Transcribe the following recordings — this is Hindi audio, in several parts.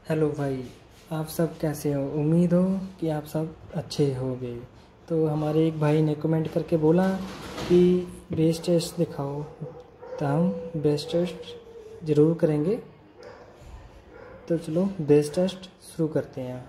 हेलो भाई। आप सब कैसे हो? उम्मीद हो कि आप सब अच्छे होगे। तो हमारे एक भाई ने कमेंट करके बोला कि बेस टेस्ट दिखाओ, तो हम बेस टेस्ट ज़रूर करेंगे। तो चलो बेस टेस्ट शुरू करते हैं।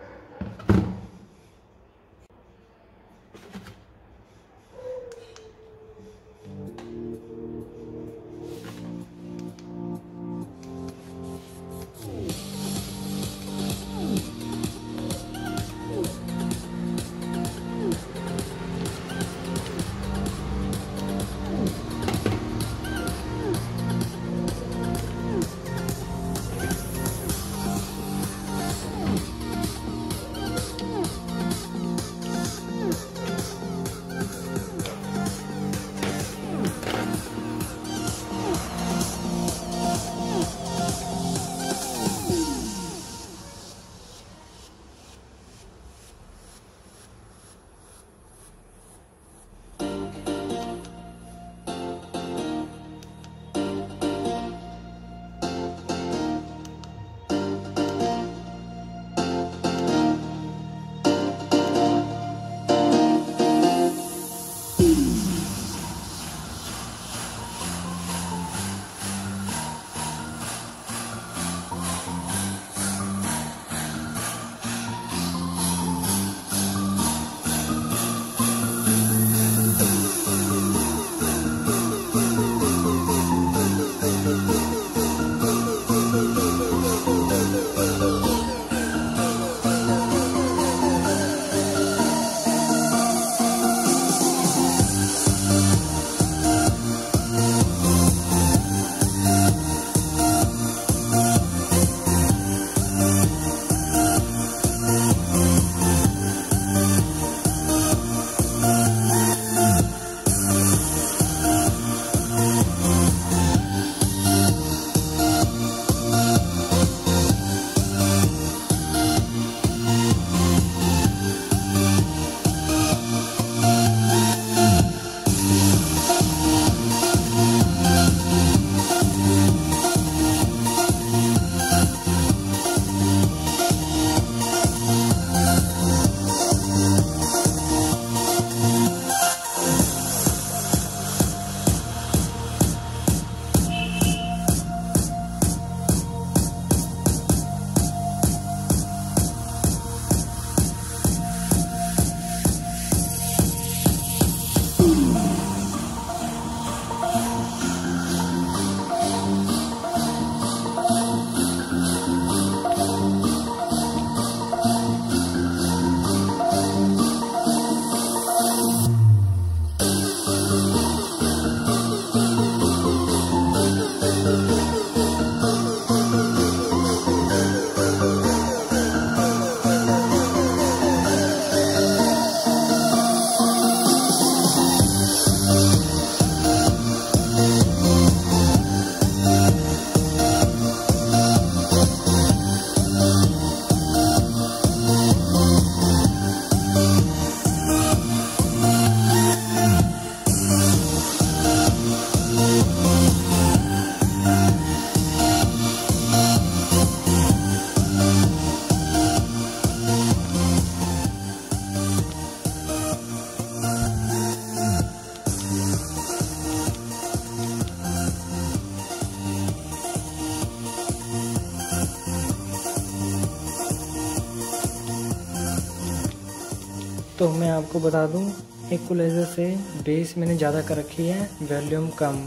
तो मैं आपको बता दूं, इक्वलाइज़र से बेस मैंने ज़्यादा कर रखी है, वॉल्यूम कम।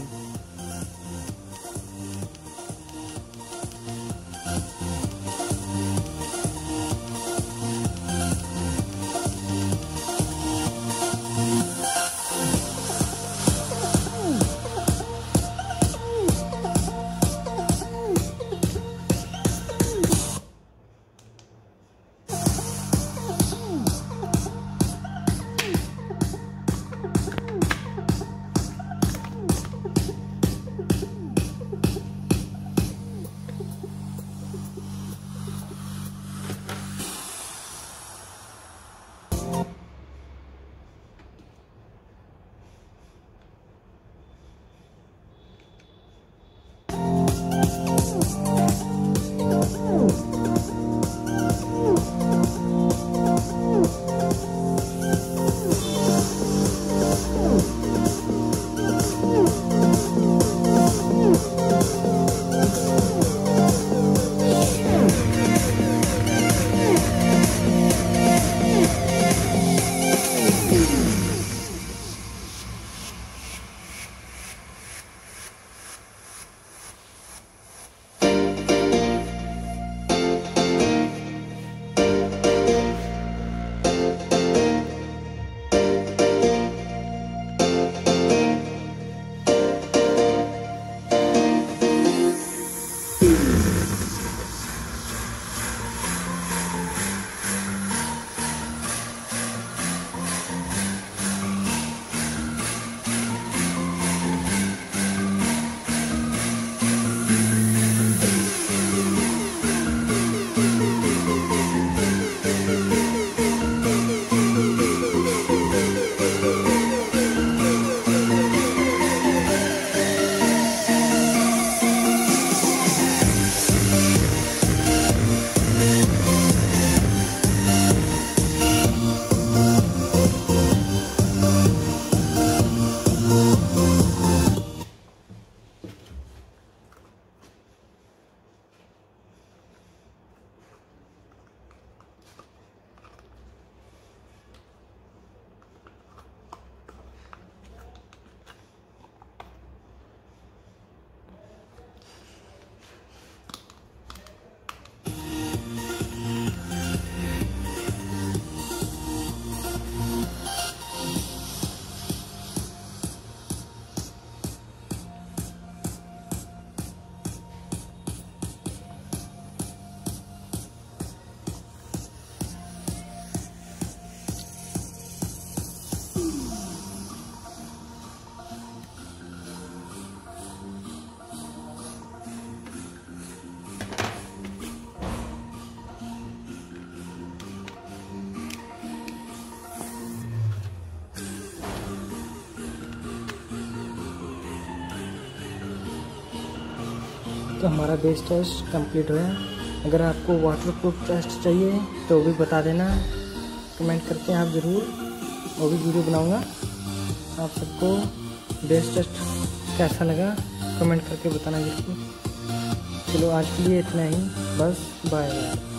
तो हमारा बेस टेस्ट कंप्लीट हुआ। अगर आपको वाटरप्रूफ टेस्ट चाहिए तो भी बता देना, कमेंट करके आप ज़रूर, वो भी वीडियो बनाऊंगा। आप सबको बेस टेस्ट कैसा लगा कमेंट करके बताना ज़रूर। चलो आज के लिए इतना ही, बस बाय बाय।